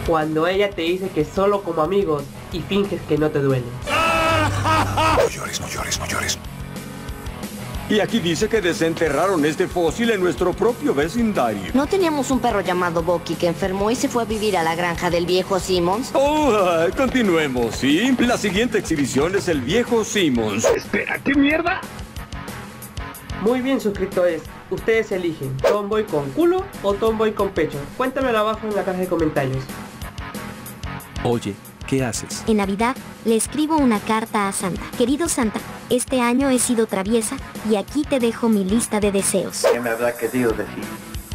Cuando ella te dice que solo como amigos y finges que no te duele. No llores, no llores, no llores. Y aquí dice que desenterraron este fósil en nuestro propio vecindario. ¿No teníamos un perro llamado Bucky que enfermó y se fue a vivir a la granja del viejo Simmons? Continuemos, ¿sí? La siguiente exhibición es el viejo Simmons. Espera, ¿qué mierda? Muy bien, suscriptores. Ustedes eligen, ¿tomboy con culo o tomboy con pecho? Cuéntamelo abajo en la caja de comentarios. Oye, ¿qué haces? En Navidad, le escribo una carta a Santa. Querido Santa, este año he sido traviesa, y aquí te dejo mi lista de deseos. ¿Qué me habrá querido decir?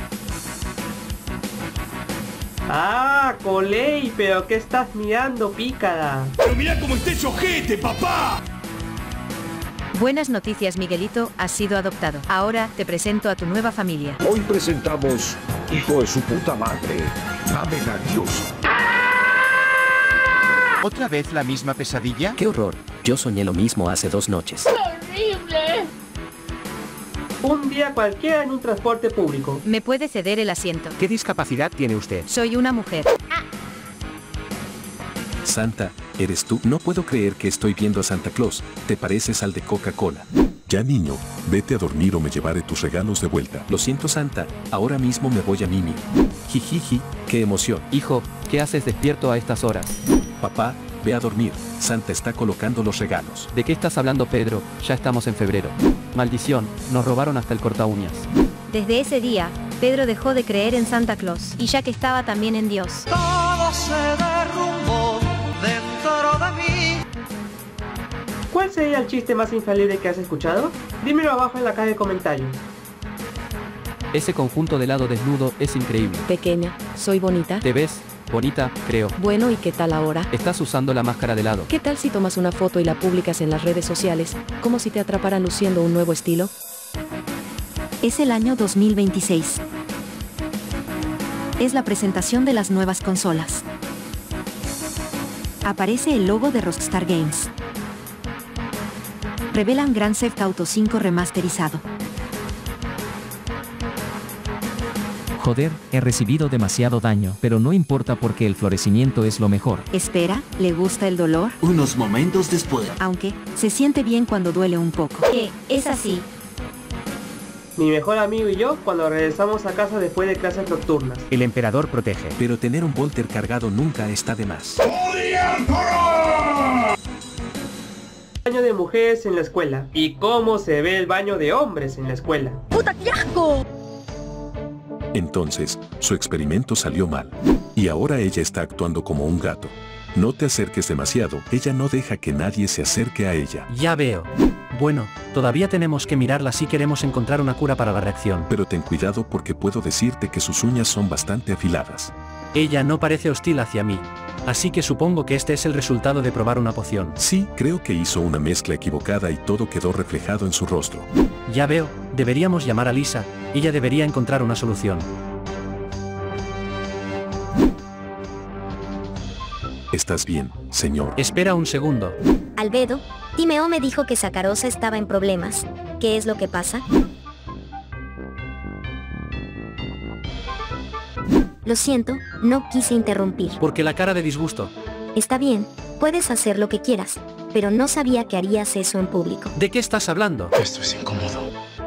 ¡Ah, Coley! ¿Pero qué estás mirando, pícara? ¡Pero mira cómo está ese ojete, papá! Buenas noticias, Miguelito, has sido adoptado. Ahora te presento a tu nueva familia. Hoy presentamos Hijo de su puta madre. Amen a Dios. ¿Otra vez la misma pesadilla? ¡Qué horror! Yo soñé lo mismo hace 2 noches. ¡Horrible! Un día cualquiera en un transporte público. ¿Me puede ceder el asiento? ¿Qué discapacidad tiene usted? Soy una mujer. Santa, ¿eres tú? No puedo creer que estoy viendo a Santa Claus. Te pareces al de Coca-Cola. Ya niño, vete a dormir o me llevaré tus regalos de vuelta. Lo siento, Santa, ahora mismo me voy a Mimi. Jijiji, qué emoción. Hijo, ¿qué haces despierto a estas horas? Papá, ve a dormir. Santa está colocando los regalos. ¿De qué estás hablando, Pedro? Ya estamos en febrero. Maldición, nos robaron hasta el corta uñas. Desde ese día, Pedro dejó de creer en Santa Claus, y ya que estaba también en Dios. Todo se derrumbó dentro de mí. ¿Cuál sería el chiste más infalible que has escuchado? Dímelo abajo en la caja de comentarios. Ese conjunto de helado desnudo es increíble. Pequeña, ¿soy bonita? ¿Te ves? Bonita, creo. Bueno, ¿y qué tal ahora? Estás usando la máscara de helado. ¿Qué tal si tomas una foto y la publicas en las redes sociales, como si te atraparan luciendo un nuevo estilo? Es el año 2026. Es la presentación de las nuevas consolas. Aparece el logo de Rockstar Games. Revelan Grand Theft Auto 5 remasterizado. Joder, he recibido demasiado daño, pero no importa porque el florecimiento es lo mejor. Espera, ¿le gusta el dolor? Unos momentos después. Aunque, se siente bien cuando duele un poco. ¿Qué? Es así. Mi mejor amigo y yo cuando regresamos a casa después de clases nocturnas. El emperador protege. Pero tener un Volter cargado nunca está de más. Baño de mujeres en la escuela. ¿Y cómo se ve el baño de hombres en la escuela? ¡Puta, qué asco! Entonces, su experimento salió mal. Y ahora ella está actuando como un gato. No te acerques demasiado, ella no deja que nadie se acerque a ella. Ya veo. Bueno, todavía tenemos que mirarla si queremos encontrar una cura para la reacción. Pero ten cuidado porque puedo decirte que sus uñas son bastante afiladas. Ella no parece hostil hacia mí. Así que supongo que este es el resultado de probar una poción. Sí, creo que hizo una mezcla equivocada y todo quedó reflejado en su rostro. Ya veo, deberíamos llamar a Lisa, ella debería encontrar una solución. ¿Estás bien, señor? Espera un segundo. Albedo, Timeo me dijo que Sacarosa estaba en problemas. ¿Qué es lo que pasa? Lo siento, no quise interrumpir. Porque la cara de disgusto. Está bien, puedes hacer lo que quieras, pero no sabía que harías eso en público. ¿De qué estás hablando? Esto es incómodo.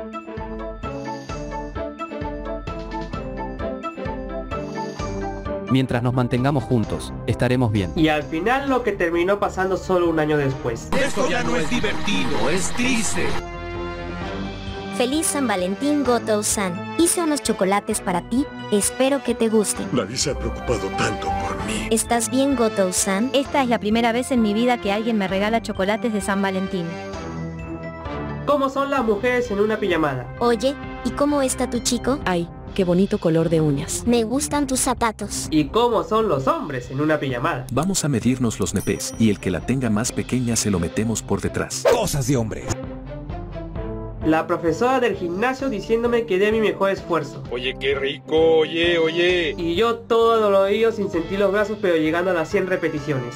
Mientras nos mantengamos juntos, estaremos bien. Y al final lo que terminó pasando solo un año después. Esto ya no es divertido, es triste. Feliz San Valentín, Goto-san. Hice unos chocolates para ti, espero que te gusten. Nadie se ha preocupado tanto por mí. ¿Estás bien, Goto-san? Esta es la primera vez en mi vida que alguien me regala chocolates de San Valentín. ¿Cómo son las mujeres en una pijamada? Oye, ¿y cómo está tu chico? Ay, qué bonito color de uñas. Me gustan tus zapatos. ¿Y cómo son los hombres en una pijamada? Vamos a medirnos los nepés, y el que la tenga más pequeña se lo metemos por detrás. Cosas de hombres. La profesora del gimnasio diciéndome que dé mi mejor esfuerzo. Oye, qué rico, oye. Y yo todo dolorido sin sentir los brazos pero llegando a las 100 repeticiones.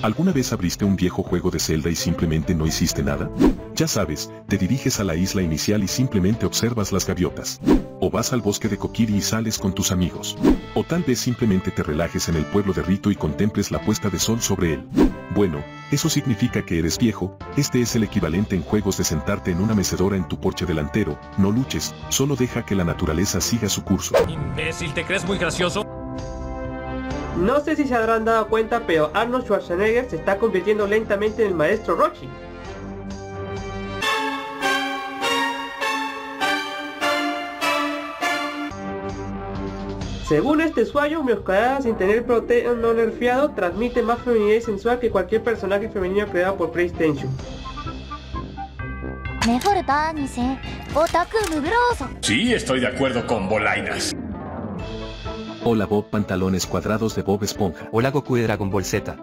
¿Alguna vez abriste un viejo juego de Zelda y simplemente no hiciste nada? Ya sabes, te diriges a la isla inicial y simplemente observas las gaviotas. O vas al bosque de Kokiri y sales con tus amigos. O tal vez simplemente te relajes en el pueblo de Rito y contemples la puesta de sol sobre él. Bueno, eso significa que eres viejo. Este es el equivalente en juegos de sentarte en una mecedora en tu porche delantero. No luches, solo deja que la naturaleza siga su curso. Imbécil, ¿te crees muy gracioso? No sé si se habrán dado cuenta, pero Arnold Schwarzenegger se está convirtiendo lentamente en el maestro Roshi. Según este usuario, Meowscarada sin tener proteo no nerfeado transmite más feminidad y sensual que cualquier personaje femenino creado por PlayStation. Sí, estoy de acuerdo con Bolainas. Hola Bob Pantalones Cuadrados de Bob Esponja. Hola Goku de Dragon Ball Z.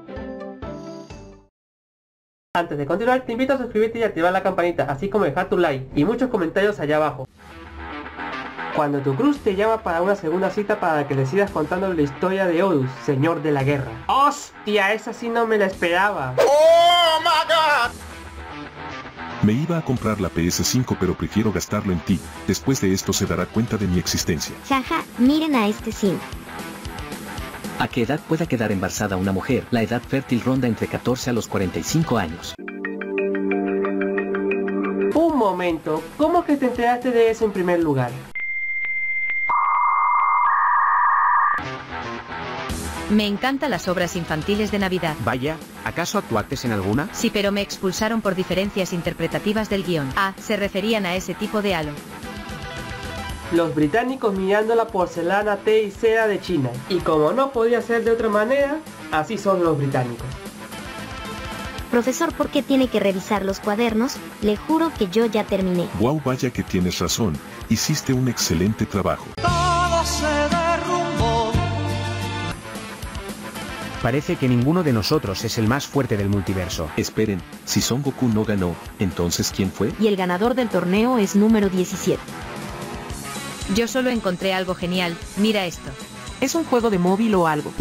Antes de continuar, te invito a suscribirte y activar la campanita, así como dejar tu like y muchos comentarios allá abajo. Cuando tu cruz te llama para una segunda cita para que le sigas contando la historia de Horus, señor de la guerra. ¡Hostia! Esa sí no me la esperaba. ¡Oh, my God! Me iba a comprar la PS5 pero prefiero gastarlo en ti. Después de esto se dará cuenta de mi existencia. Jaja, miren a este sim. ¿A qué edad pueda quedar embarazada una mujer? La edad fértil ronda entre 14 a los 45 años. Un momento, ¿cómo que te enteraste de eso en primer lugar? Me encantan las obras infantiles de Navidad. Vaya, ¿acaso actuaste en alguna? Sí, pero me expulsaron por diferencias interpretativas del guión. Ah, se referían a ese tipo de halo. Los británicos mirando la porcelana, té y seda de China. Y como no podía ser de otra manera, así son los británicos. Profesor, ¿por qué tiene que revisar los cuadernos? Le juro que yo ya terminé. Wow, vaya que tienes razón. Hiciste un excelente trabajo. Todo se derrumbó. Parece que ninguno de nosotros es el más fuerte del multiverso. Esperen, si Son Goku no ganó, ¿entonces quién fue? Y el ganador del torneo es número 17. Yo solo encontré algo genial, mira esto. ¿Es un juego de móvil o algo?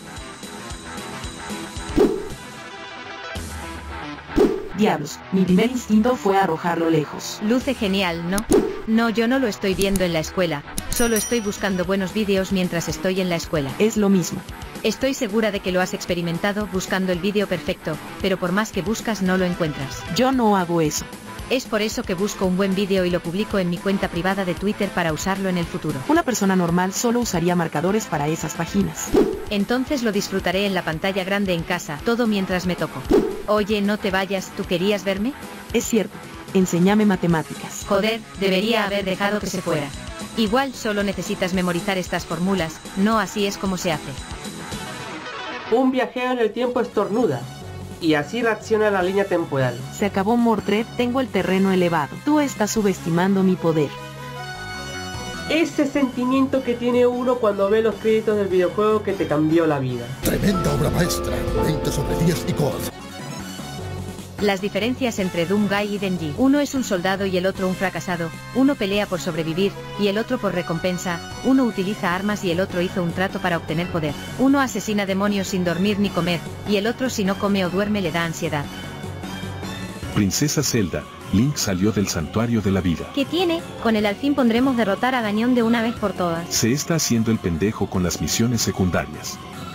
Diablos, mi primer instinto fue arrojarlo lejos. Luce genial, ¿no? No, yo no lo estoy viendo en la escuela. Solo estoy buscando buenos vídeos mientras estoy en la escuela. Es lo mismo. Estoy segura de que lo has experimentado buscando el vídeo perfecto, pero por más que buscas no lo encuentras. Yo no hago eso. Es por eso que busco un buen vídeo y lo publico en mi cuenta privada de Twitter para usarlo en el futuro. Una persona normal solo usaría marcadores para esas páginas. Entonces lo disfrutaré en la pantalla grande en casa, todo mientras me toco. Oye, no te vayas, ¿tú querías verme? Es cierto, enséñame matemáticas. Joder, debería haber dejado que se fuera. Igual solo necesitas memorizar estas fórmulas, no así es como se hace. Un viajero en el tiempo estornuda, y así reacciona la línea temporal. Se acabó Mordred, tengo el terreno elevado. Tú estás subestimando mi poder. Ese sentimiento que tiene uno cuando ve los créditos del videojuego que te cambió la vida. Tremenda obra maestra, 20 sobre 10 y God. Las diferencias entre Doomguy y Denji. Uno es un soldado y el otro un fracasado. Uno pelea por sobrevivir, y el otro por recompensa. Uno utiliza armas y el otro hizo un trato para obtener poder. Uno asesina demonios sin dormir ni comer, y el otro si no come o duerme le da ansiedad. Princesa Zelda, Link salió del santuario de la vida. ¿Qué tiene? Con él al fin pondremos derrotar a Gañón de una vez por todas. Se está haciendo el pendejo con las misiones secundarias.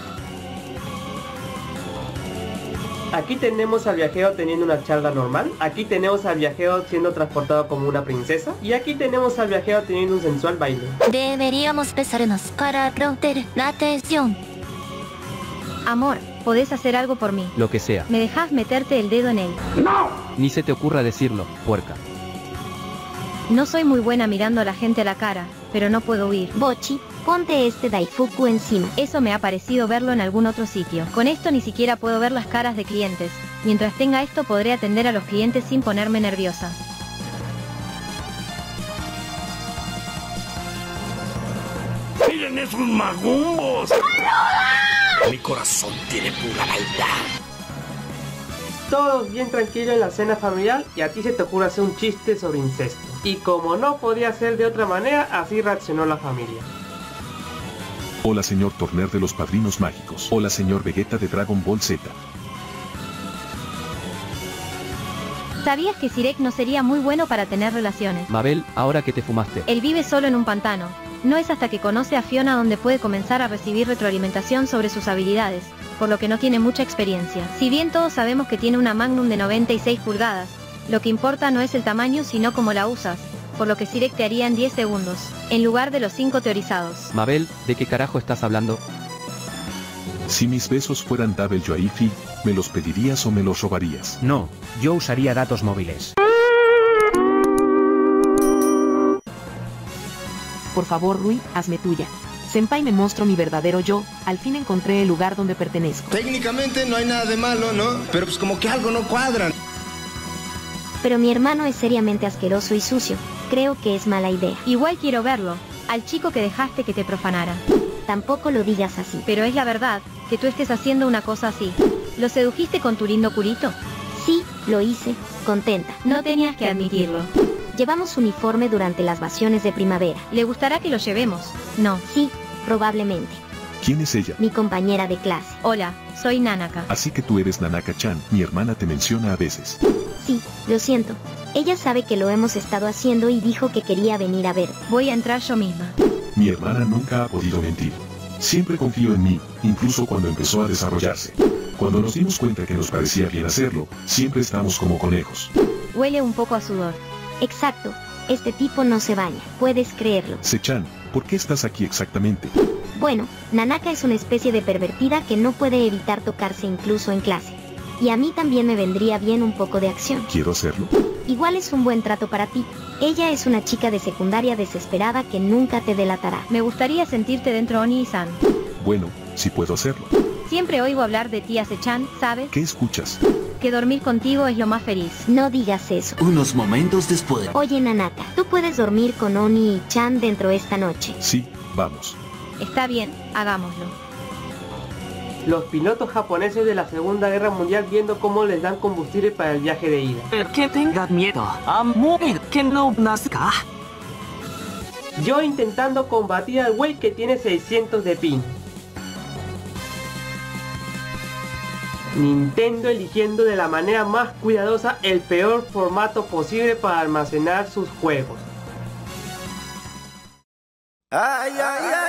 Aquí tenemos al viajero teniendo una charla normal, aquí tenemos al viajero siendo transportado como una princesa, y aquí tenemos al viajero teniendo un sensual baile. Deberíamos empezarnos para romper la tensión. Amor, ¿podés hacer algo por mí? Lo que sea. ¿Me dejas meterte el dedo en él? ¡No! Ni se te ocurra decirlo, puerca. No soy muy buena mirando a la gente a la cara, pero no puedo huir. Bochi, ponte este Daifuku encima. Eso me ha parecido verlo en algún otro sitio. Con esto ni siquiera puedo ver las caras de clientes. Mientras tenga esto podré atender a los clientes sin ponerme nerviosa. ¡Miren esos magumbos! Mi corazón tiene pura maldad. Todos bien tranquilos en la cena familiar y a ti se te ocurre hacer un chiste sobre incesto. Y como no podía ser de otra manera, así reaccionó la familia. Hola señor Turner de los Padrinos Mágicos. Hola señor Vegeta de Dragon Ball Z. ¿Sabías que Shrek no sería muy bueno para tener relaciones? Mabel, ahora que te fumaste. Él vive solo en un pantano. No es hasta que conoce a Fiona donde puede comenzar a recibir retroalimentación sobre sus habilidades, por lo que no tiene mucha experiencia. Si bien todos sabemos que tiene una Magnum de 96 pulgadas, lo que importa no es el tamaño sino cómo la usas, por lo que Shrek te haría en 10 segundos, en lugar de los 5 teorizados. Mabel, ¿de qué carajo estás hablando? Si mis besos fueran Double Joyfi, ¿me los pedirías o me los robarías? No, yo usaría datos móviles. Por favor, Rui, hazme tuya. Senpai me mostró mi verdadero yo, al fin encontré el lugar donde pertenezco. Técnicamente no hay nada de malo, ¿no? Pero pues como que algo no cuadra. Pero mi hermano es seriamente asqueroso y sucio. Creo que es mala idea. Igual quiero verlo, al chico que dejaste que te profanara. Tampoco lo digas así. Pero es la verdad, que tú estés haciendo una cosa así. ¿Lo sedujiste con tu lindo culito? Sí, lo hice, contenta. No tenías que admitirlo. Llevamos uniforme durante las vacaciones de primavera. ¿Le gustará que lo llevemos? No. Sí, probablemente. ¿Quién es ella? Mi compañera de clase. Hola, soy Nanaka. Así que tú eres Nanaka-chan, mi hermana te menciona a veces. Sí, lo siento. Ella sabe que lo hemos estado haciendo y dijo que quería venir a ver. Voy a entrar yo misma. Mi hermana nunca ha podido mentir. Siempre confió en mí, incluso cuando empezó a desarrollarse. Cuando nos dimos cuenta que nos parecía bien hacerlo, siempre estamos como conejos. Huele un poco a sudor. Exacto. Este tipo no se baña. Puedes creerlo. Se-chan, ¿por qué estás aquí exactamente? Bueno, Nanaka es una especie de pervertida que no puede evitar tocarse incluso en clase. Y a mí también me vendría bien un poco de acción. ¿Quiero hacerlo? Igual es un buen trato para ti. Ella es una chica de secundaria desesperada que nunca te delatará. Me gustaría sentirte dentro, Oni-san. Bueno, sí puedo hacerlo. Siempre oigo hablar de ti, Se-chan, ¿sabes? ¿Qué escuchas? Que dormir contigo es lo más feliz. No digas eso. Unos momentos después. Oye, Nanaka, ¿tú puedes dormir con Oni y Chan dentro esta noche? Sí, vamos. Está bien, hagámoslo. Los pilotos japoneses de la Segunda Guerra Mundial viendo cómo les dan combustible para el viaje de ida. Que tenga miedo a morir, que no nazca. Yo intentando combatir al güey que tiene 600 de pin. Nintendo eligiendo de la manera más cuidadosa el peor formato posible para almacenar sus juegos. Ay, ay, ay.